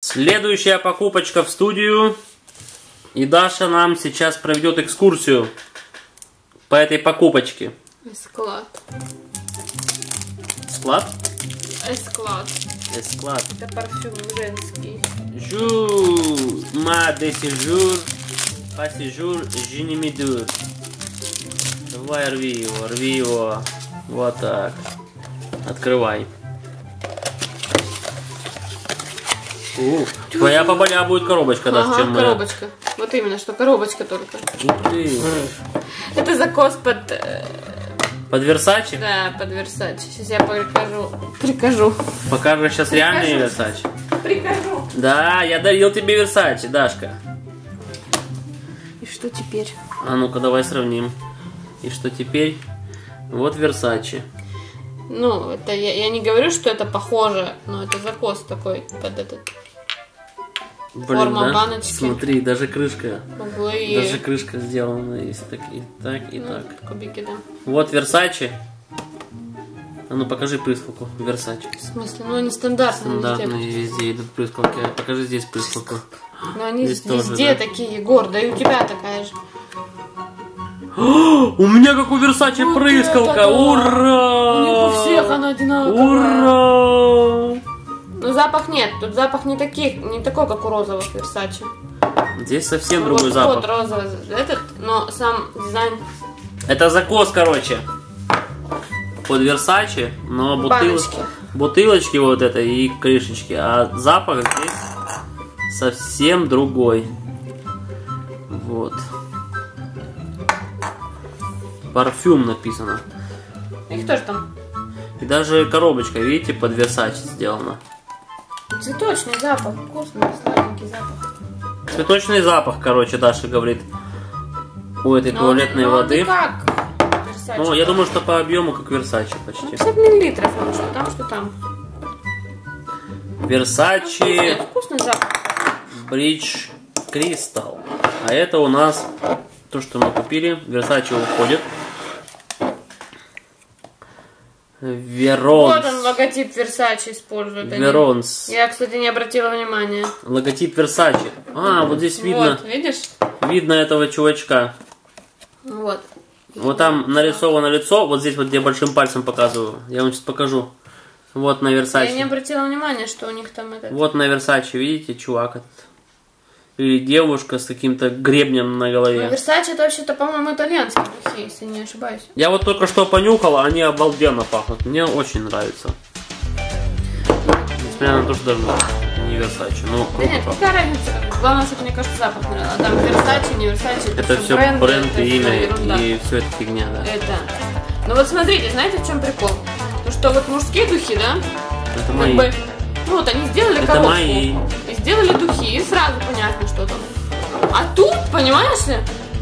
Следующая покупочка в студию. И Даша нам сейчас проведет экскурсию по этой покупочке. Эсклад. Склад? Эсклад. Эсклад. Это парфюм женский. Жу, ма де сижур, па сижур, женимидур. Давай рви его. Вот так. Открывай. Твоя поболя будет коробочка, да, ага, чем моя. Коробочка. Вот именно, что коробочка только. Ух ты. Это закос под... Под Версачи? Да, под Версачи. Сейчас я прикажу. Покажешь сейчас реальные Версачи? Прикажу. Да, я дарил тебе Версачи, Дашка. И что теперь? А ну-ка, давай сравним. И что теперь? Вот Версачи. Ну, это я не говорю, что это похоже, но это закос такой под этот. Блин, Форма да? баночки. Смотри, даже крышка. Могло и... Даже крышка сделана. Есть так и так, и ну, так. Кубики, да. Вот Версачи. А ну покажи прыскалку Версачи. В смысле? Ну, они стандартные. Стандартные везде идут прыскалки. Покажи здесь прыскалку. Но они здесь везде тоже, да? такие, Егор, да и у тебя такая же. У меня как у Версачи Вот прыскалка! это да! Ура! У них у всех она одинаковая. Ура! Но запах нет. Тут запах не такой, как у розовых Версачи. Здесь совсем Ну, другой запах. Вот розовый этот, но сам дизайн. Это закос, короче. Под Версачи, но Баночки. бутылочки вот это и крышечки. А запах здесь совсем другой. Вот. Парфюм написано. И кто же там? И даже коробочка, видите, под Версачи сделана. Цветочный запах. Вкусный, сладенький запах. Цветочный запах, короче, Даша говорит, у этой туалетной воды. Как Versace. Ну, я думаю, что по объему как Версачи Ну, почти. 50 миллилитров, ну, что там, что там. Версачи Вкусный запах. Бридж Кристалл. А это у нас то, что мы купили. Версачи уходит. Веронс. Вот он, логотип Versace используют. Веронс. Я, кстати, не обратила внимания. Логотип Версачи. А, вот здесь видно. Вот, видишь? Видно этого чувачка. Вот. Вот там нарисовано лицо. Вот здесь вот, где большим пальцем показываю. Я вам сейчас покажу. Вот на Я не Версачи. обратила внимания, что у них там это... Вот на Версачи, видите, чувак этот. Или девушка с каким-то гребнем на голове. Versace это вообще-то, по-моему, итальянские духи, если не ошибаюсь. Я вот только что понюхал, они обалденно пахнут. Мне очень нравится. Несмотря на то, что даже не Версачи. Ну, Да круто нет, пахнет. какая разница? Главное, чтобы, мне кажется, запах нравился. А там Versace, не Versace, Это все бренды, бренд это и всё имя, ерунда. и все это фигня, да. Это. Ну вот смотрите, знаете, в чем прикол? То, что вот мужские духи, да? Это Как мои. бы, ну вот они сделали Это коробку. мои. И сделали духи, и сразу понятно, что там. А тут, понимаешь ли?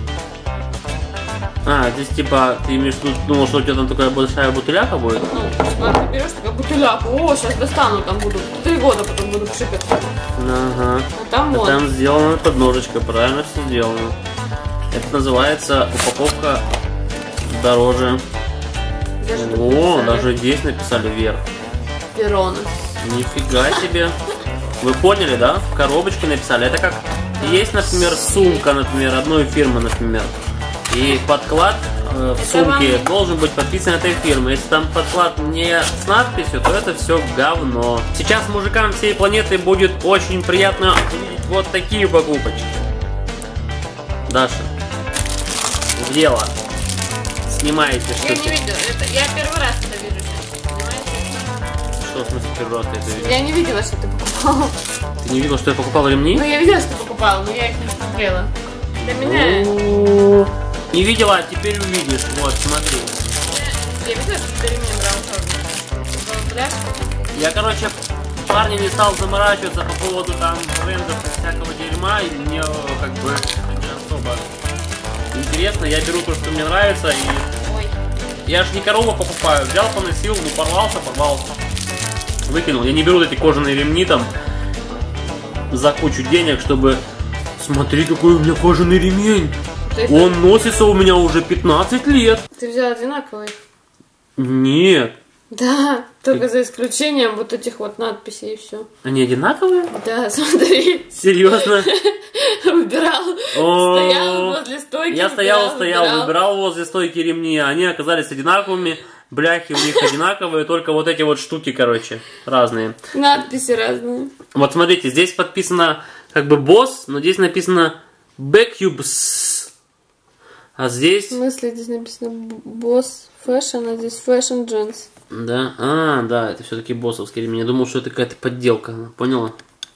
А, здесь типа, ты имеешь в виду, думал, что у тебя там такая большая бутыляка будет? Ну, типа, ты берешь такая бутыляку, о, сейчас достану, там буду, 3 года потом буду пшикать. Ага. А там вот. Там сделана подножечка, правильно все сделано. Это называется упаковка дороже. Даже тут О, написали. даже здесь написали вверх. Верона. Нифига себе. Вы поняли, да? В коробочке написали. Это как есть, например, сумка, например, одной фирмы, например. И подклад в сумке должен быть подписан этой фирмой. Если там подклад не с надписью, то это все говно. Сейчас мужикам всей планеты будет очень приятно увидеть вот такие покупочки. Даша, в дело. Снимаете Я не штуки. видела, это, я первый раз это вижу сейчас, понимаете? Что, в смысле, первый раз ты это видел? Я не видела, что ты покупал. Ты не видел, что я покупал ремни? Ну, я видела, что ты покупал, но я их не смотрела. Для меня... Не видела, а теперь увидишь. Вот, смотри. Я видела, что ты ремень брал тоже. Я, короче, парни не стал заморачиваться по поводу там брендов и всякого дерьма. И мне как бы не особо интересно. Я беру то, что мне нравится. И Ой. я же не коробу покупаю. Взял, поносил, ну порвался. Выкинул. Я не беру эти кожаные ремни там за кучу денег, чтобы... Смотри, какой у меня кожаный ремень. Он носится у меня уже 15 лет. Ты взял одинаковый? Нет. Да, только за исключением вот этих вот надписей и все. Они одинаковые? Да, смотри. Серьезно? Выбирал. Стоял возле стойки. Я стоял, выбирал возле стойки ремни, а они оказались одинаковыми. Бляхи у них одинаковые, только вот эти вот штуки, короче, разные. Надписи разные. Вот смотрите, здесь подписано как бы босс, но здесь написано Bacubes. А здесь... В смысле, здесь написано босс фэшн, а здесь фэшн джинс. Да, да, это все-таки боссовский ремень. Я думал, что это какая-то подделка, поняла?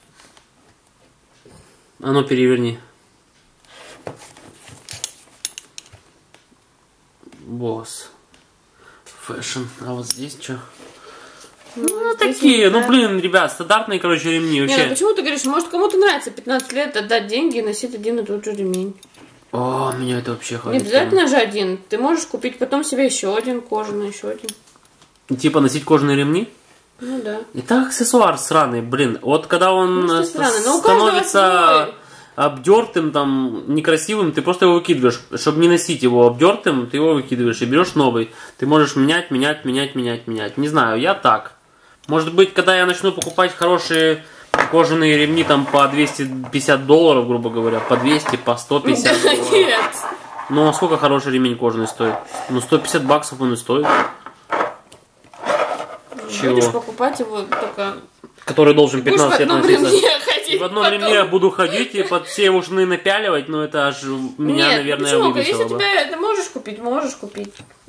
А ну переверни. Босс. Фэшн. А вот здесь что? Ну, такие, ну, блин, ребят, стандартные, короче, ремни вообще. Не, ну почему ты говоришь, может, кому-то нравится 15 лет отдать деньги и носить один и тот же ремень? О, меня это вообще Не хватит. обязательно же один. Ты можешь купить потом себе еще один кожаный, еще один. Типа носить кожаные ремни? Ну да. И так аксессуар сраный, блин. Вот когда он Ну, сраный, но у каждого становится свой. обдертым, там, некрасивым, ты просто его выкидываешь. Чтобы не носить его обдертым, ты его выкидываешь и берешь новый. Ты можешь менять. Не знаю, я так. Может быть, когда я начну покупать хорошие кожаные ремни там по $250, грубо говоря, по 200, по 150 долларов. Нет. Ну, а сколько хороший ремень кожаный стоит? Ну, $150 он и стоит. Будешь Чего? покупать его только... Который должен 15 лет носиться. носиться. В одном ремне я буду ходить и под все ушны напяливать, но это аж меня, Нет, наверное, почему? выбесило Если бы. тебя это можешь купить, можешь купить.